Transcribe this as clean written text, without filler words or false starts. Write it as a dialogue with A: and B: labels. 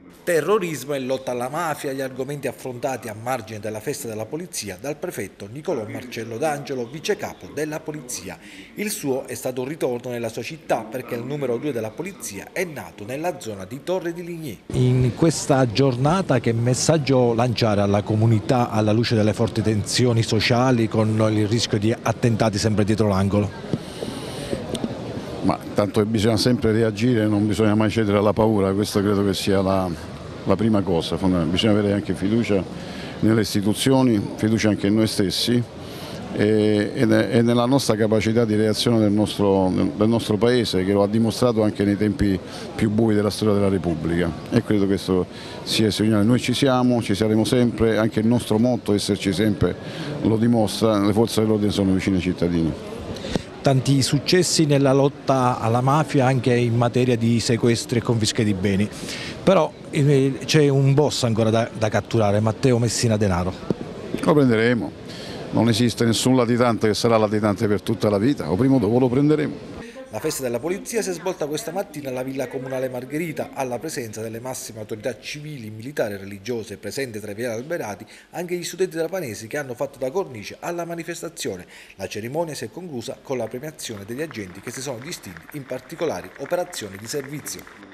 A: Terrorismo e lotta alla mafia, gli argomenti affrontati a margine della festa della polizia dal prefetto Nicolò Marcello D'Angelo, vice capo della polizia. Il suo è stato un ritorno nella sua città perché il numero 2 della polizia è nato nella zona di Torre di Ligny. In questa giornata che messaggio lanciare alla comunità alla luce delle forti tensioni sociali con il rischio di attentati sempre dietro l'angolo?
B: Ma tanto bisogna sempre reagire, non bisogna mai cedere alla paura, questo credo che sia la prima cosa, bisogna avere anche fiducia nelle istituzioni, fiducia anche in noi stessi e nella nostra capacità di reazione del nostro Paese, che lo ha dimostrato anche nei tempi più bui della storia della Repubblica, e credo che questo sia il segnale. Noi ci siamo, ci saremo sempre, anche il nostro motto, esserci sempre, lo dimostra, le forze dell'ordine sono vicine ai cittadini.
A: Tanti successi nella lotta alla mafia anche in materia di sequestri e confische di beni, però c'è un boss ancora da catturare, Matteo Messina Denaro.
B: Lo prenderemo, non esiste nessun latitante che sarà latitante per tutta la vita, o prima o dopo lo prenderemo.
A: La festa della polizia si è svolta questa mattina alla Villa Comunale Margherita, alla presenza delle massime autorità civili, militari e religiose, presenti tra i viali alberati anche gli studenti trapanesi che hanno fatto da cornice alla manifestazione. La cerimonia si è conclusa con la premiazione degli agenti che si sono distinti in particolari operazioni di servizio.